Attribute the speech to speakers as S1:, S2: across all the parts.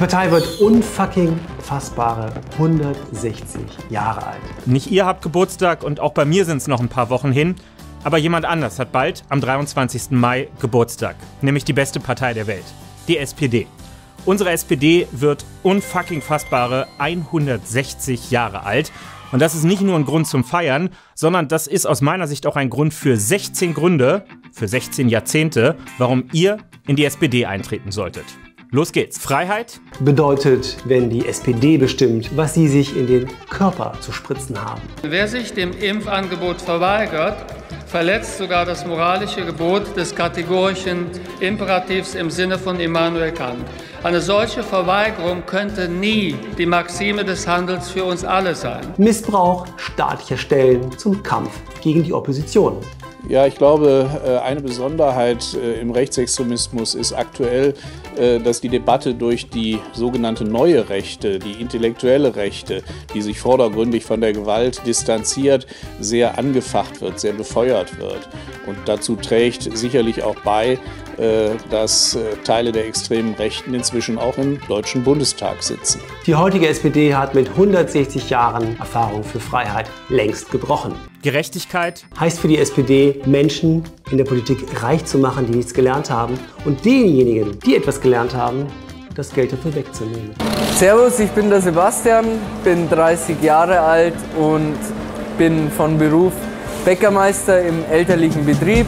S1: Partei wird unfucking fassbare 160 Jahre alt.
S2: Nicht ihr habt Geburtstag und auch bei mir sind es noch ein paar Wochen hin. Aber jemand anders hat bald am 23. Mai Geburtstag. Nämlich die beste Partei der Welt. Die SPD. Unsere SPD wird unfucking fassbare 160 Jahre alt. Und das ist nicht nur ein Grund zum Feiern, sondern das ist aus meiner Sicht auch ein Grund für 16 Gründe, für 16 Jahrzehnte, warum ihr in die SPD eintreten solltet. Los geht's. Freiheit
S1: bedeutet, wenn die SPD bestimmt, was sie sich in den Körper zu spritzen haben.
S3: Wer sich dem Impfangebot verweigert, verletzt sogar das moralische Gebot des kategorischen Imperativs im Sinne von Immanuel Kant. Eine solche Verweigerung könnte nie die Maxime des Handels für uns alle sein.
S1: Missbrauch staatlicher Stellen zum Kampf gegen die Opposition.
S4: Ja, ich glaube, eine Besonderheit im Rechtsextremismus ist aktuell, dass die Debatte durch die sogenannte neue Rechte, die intellektuelle Rechte, die sich vordergründig von der Gewalt distanziert, sehr angefacht wird, sehr befeuert wird. Und dazu trägt sicherlich auch bei, dass Teile der extremen Rechten inzwischen auch im Deutschen Bundestag sitzen.
S1: Die heutige SPD hat mit 160 Jahren Erfahrung für Freiheit längst gebrochen.
S2: Gerechtigkeit
S1: Heißt für die SPD, Menschen in der Politik reich zu machen, die nichts gelernt haben und denjenigen, die etwas gelernt haben, das Geld dafür wegzunehmen.
S5: Servus, ich bin der Sebastian, bin 30 Jahre alt und bin von Beruf Bäckermeister im elterlichen Betrieb.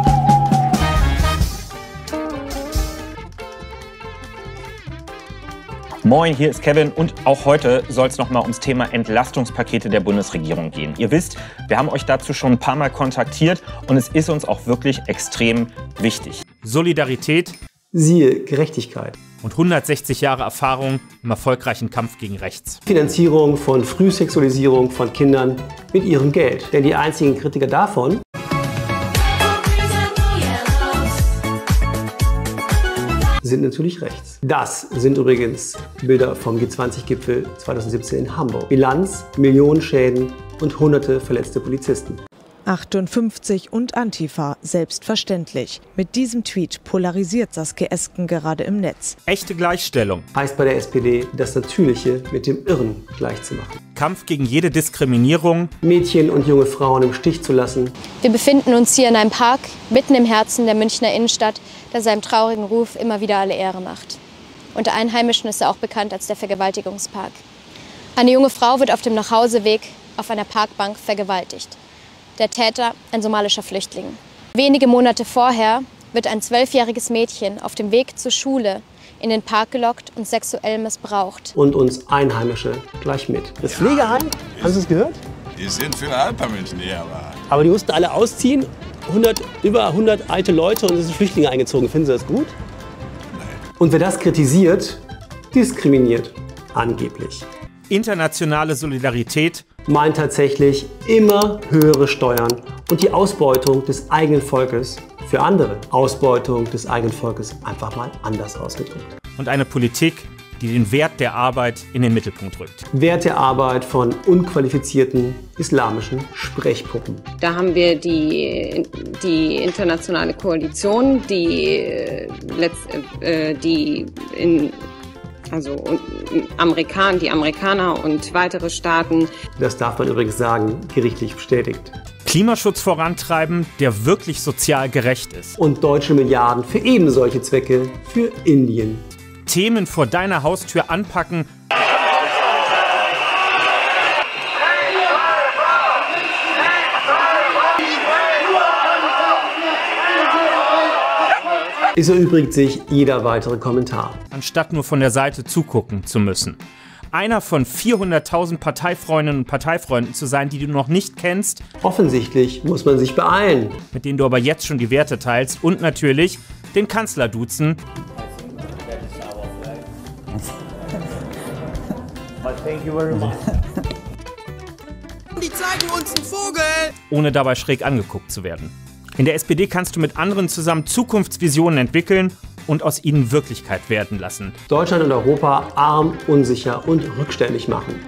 S2: Moin, hier ist Kevin und auch heute soll es nochmal ums Thema Entlastungspakete der Bundesregierung gehen. Ihr wisst, wir haben euch dazu schon ein paar Mal kontaktiert und es ist uns auch wirklich extrem wichtig. Solidarität,
S1: siehe Gerechtigkeit.
S2: Und 160 Jahre Erfahrung im erfolgreichen Kampf gegen rechts.
S1: Finanzierung von Frühsexualisierung von Kindern mit ihrem Geld. Denn die einzigen Kritiker davon sind natürlich rechts. Das sind übrigens Bilder vom G20-Gipfel 2017 in Hamburg. Bilanz, Millionen Schäden und hunderte verletzte Polizisten.
S6: 58 und Antifa, selbstverständlich. Mit diesem Tweet polarisiert Saskia Esken gerade im Netz.
S2: Echte Gleichstellung.
S1: Heißt bei der SPD, das Natürliche mit dem Irren gleichzumachen.
S2: Kampf gegen jede Diskriminierung.
S1: Mädchen und junge Frauen im Stich zu lassen.
S7: Wir befinden uns hier in einem Park, mitten im Herzen der Münchner Innenstadt, der seinem traurigen Ruf immer wieder alle Ehre macht. Unter Einheimischen ist er auch bekannt als der Vergewaltigungspark. Eine junge Frau wird auf dem Nachhauseweg auf einer Parkbank vergewaltigt. Der Täter, ein somalischer Flüchtling. Wenige Monate vorher wird ein 12-jähriges Mädchen auf dem Weg zur Schule in den Park gelockt und sexuell missbraucht.
S1: Und uns Einheimische gleich mit. Das Pflegeheim, hast du es gehört?
S8: Die sind für ein paar Menschen hier,
S1: aber die mussten alle ausziehen. Über 100 alte Leute und es sind Flüchtlinge eingezogen. Finden Sie das gut?
S8: Nein.
S1: Und wer das kritisiert, diskriminiert. Angeblich.
S2: Internationale Solidarität
S1: meint tatsächlich immer höhere Steuern und die Ausbeutung des eigenen Volkes für andere. Ausbeutung des eigenen Volkes einfach mal anders ausgedrückt.
S2: Und eine Politik, die den Wert der Arbeit in den Mittelpunkt rückt.
S1: Wert der Arbeit von unqualifizierten islamischen Sprechpuppen.
S9: Da haben wir die internationale Koalition, die Amerikaner und weitere Staaten.
S1: Das darf man übrigens sagen, gerichtlich bestätigt.
S2: Klimaschutz vorantreiben, der wirklich sozial gerecht ist.
S1: Und deutsche Milliarden für eben solche Zwecke für Indien.
S2: Themen vor deiner Haustür anpacken.
S1: Es erübrigt sich jeder weitere Kommentar.
S2: Anstatt nur von der Seite zugucken zu müssen. Einer von 400.000 Parteifreundinnen und Parteifreunden zu sein, die du noch nicht kennst.
S1: Offensichtlich muss man sich beeilen.
S2: Mit denen du aber jetzt schon die Werte teilst. Und natürlich den Kanzler duzen.
S10: Die zeigen uns einen Vogel!
S2: Ohne dabei schräg angeguckt zu werden. In der SPD kannst du mit anderen zusammen Zukunftsvisionen entwickeln und aus ihnen Wirklichkeit werden lassen.
S1: Deutschland und Europa arm, unsicher und rückständig machen.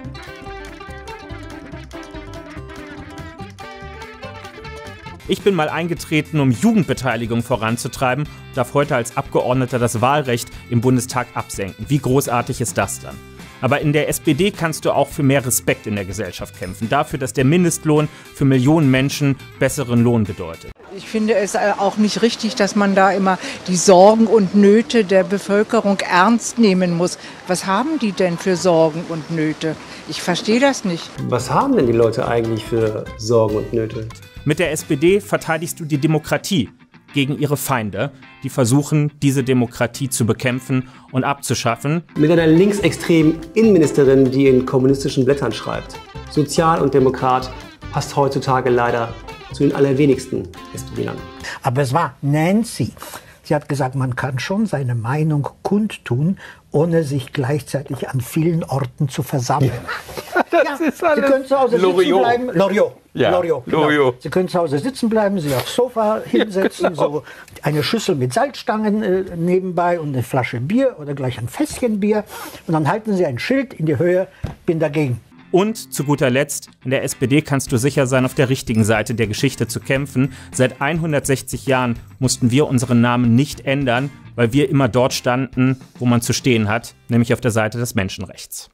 S2: Ich bin mal eingetreten, um Jugendbeteiligung voranzutreiben, darf heute als Abgeordneter das Wahlrecht im Bundestag absenken. Wie großartig ist das dann? Aber in der SPD kannst du auch für mehr Respekt in der Gesellschaft kämpfen. Dafür, dass der Mindestlohn für Millionen Menschen besseren Lohn bedeutet.
S11: Ich finde es auch nicht richtig, dass man da immer die Sorgen und Nöte der Bevölkerung ernst nehmen muss. Was haben die denn für Sorgen und Nöte? Ich verstehe das nicht.
S1: Was haben denn die Leute eigentlich für Sorgen und Nöte?
S2: Mit der SPD verteidigst du die Demokratie gegen ihre Feinde, die versuchen, diese Demokratie zu bekämpfen und abzuschaffen.
S1: Mit einer linksextremen Innenministerin, die in kommunistischen Blättern schreibt. Sozial und Demokrat passt heutzutage leider zu den allerwenigsten SPD-Lern.
S12: Aber es war Nancy. Sie hat gesagt, man kann schon seine Meinung kundtun, ohne sich gleichzeitig an vielen Orten zu versammeln.
S13: Das ist alles.
S12: Sie können zu Hause sitzen bleiben. Loriot.
S13: Ja,
S12: Loriot, genau.
S13: Loriot.
S12: Sie können zu Hause sitzen bleiben, sich aufs Sofa hinsetzen, genau. So eine Schüssel mit Salzstangen nebenbei und eine Flasche Bier oder gleich ein Fässchen Bier. Und dann halten Sie ein Schild in die Höhe, bin dagegen.
S2: Und zu guter Letzt, in der SPD kannst du sicher sein, auf der richtigen Seite der Geschichte zu kämpfen. Seit 160 Jahren mussten wir unseren Namen nicht ändern, weil wir immer dort standen, wo man zu stehen hat, nämlich auf der Seite des Menschenrechts.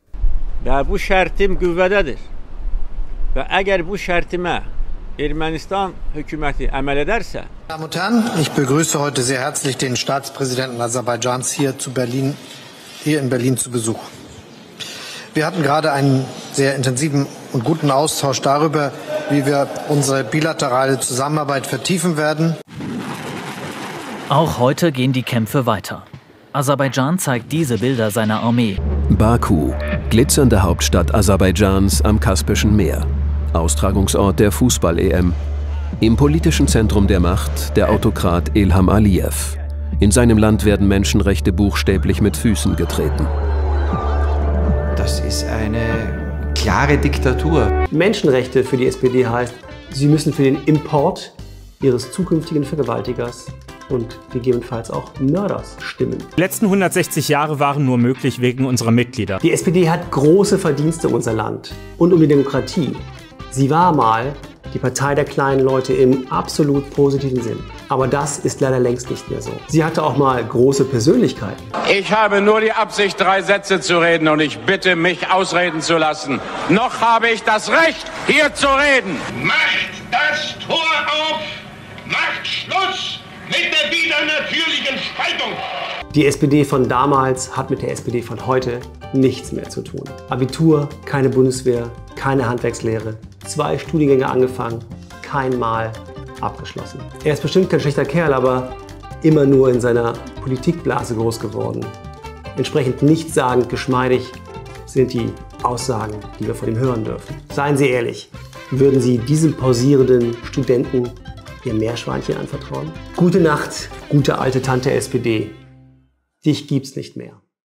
S14: Meine Damen und Herren, ich begrüße heute sehr herzlich den Staatspräsidenten Aserbaidschans hier in Berlin zu Besuch. Wir hatten gerade einen sehr intensiven und guten Austausch darüber, wie wir unsere bilaterale Zusammenarbeit vertiefen werden.
S15: Auch heute gehen die Kämpfe weiter. Aserbaidschan zeigt diese Bilder seiner Armee.
S16: Baku, glitzernde Hauptstadt Aserbaidschans am Kaspischen Meer. Austragungsort der Fußball-EM. Im politischen Zentrum der Macht der Autokrat Ilham Aliyev. In seinem Land werden Menschenrechte buchstäblich mit Füßen getreten.
S17: Das ist eine klare Diktatur.
S1: Menschenrechte für die SPD heißt, sie müssen für den Import ihres zukünftigen Vergewaltigers und gegebenenfalls auch Mörders stimmen.
S2: Die letzten 160 Jahre waren nur möglich wegen unserer Mitglieder.
S1: Die SPD hat große Verdienste um unser Land und um die Demokratie. Sie war mal die Partei der kleinen Leute im absolut positiven Sinn. Aber das ist leider längst nicht mehr so. Sie hatte auch mal große Persönlichkeiten.
S18: Ich habe nur die Absicht, 3 Sätze zu reden und ich bitte, mich ausreden zu lassen. Noch habe ich das Recht, hier zu reden.
S19: Macht das Tor auf! Macht Schluss mit der widernatürlichen Spaltung!
S1: Die SPD von damals hat mit der SPD von heute nichts mehr zu tun. Abitur, keine Bundeswehr, keine Handwerkslehre, 2 Studiengänge angefangen, kein Mal abgeschlossen. Er ist bestimmt kein schlechter Kerl, aber immer nur in seiner Politikblase groß geworden. Entsprechend nichtssagend geschmeidig sind die Aussagen, die wir von ihm hören dürfen. Seien Sie ehrlich, würden Sie diesem pausierenden Studenten Ihr Meerschweinchen anvertrauen? Gute Nacht, gute alte Tante SPD. Dich gibt's nicht mehr.